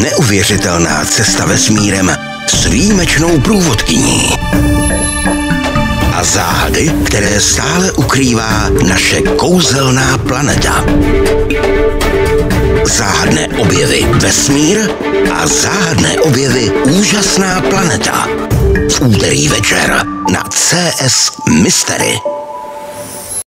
Neuvěřitelná cesta vesmírem s výjimečnou průvodkyní. A záhady, které stále ukrývá naše kouzelná planeta. Záhadné objevy vesmír a záhadné objevy úžasná planeta. V úterý večer na CS Mystery.